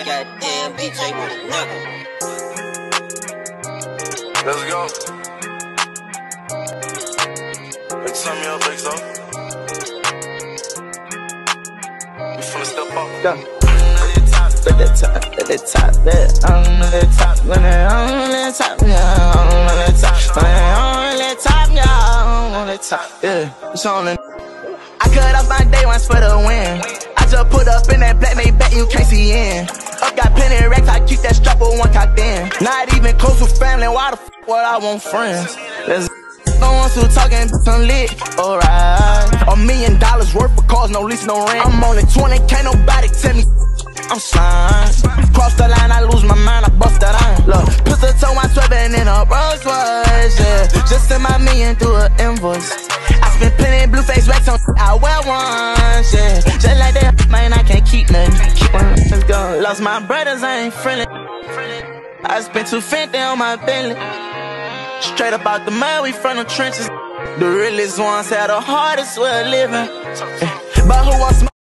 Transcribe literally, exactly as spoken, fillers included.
Goddamn D J with a knuckle. Let's go. Make some of your legs up. We finna step up. Go. At the top, at the top, yeah. I'm at the top, when I'm at the top, yeah. I'm at the top, when I'm at the top, yeah. I'm on the top, yeah. It's on the. I cut off my day ones for the win. I just put up in that black made bet you can't see in. Up got plenty racks, I keep that strap with one cocked in. Not even close with family, why the f would I want friends? Let's no one still talking, I'm lit, alright. A million dollars worth of cars, no lease, no rent. I'm only twenty, can't nobody tell me I'm slime. Cross the line, I lose my mind, I bust that iron. Look, pistol toe, I'm swerving in a Rolls Royce, yeah. Just send my million through an invoice. I spent plenty blue face racks on I wear ones, yeah. Just like that, man, I can't keep nothing. Keep on, let's go. Lost my brothers, I ain't friendly. I spent two fifty on my Bentley. Straight up out the mud, we from the trenches. The realest ones had the hardest way of living. But who wants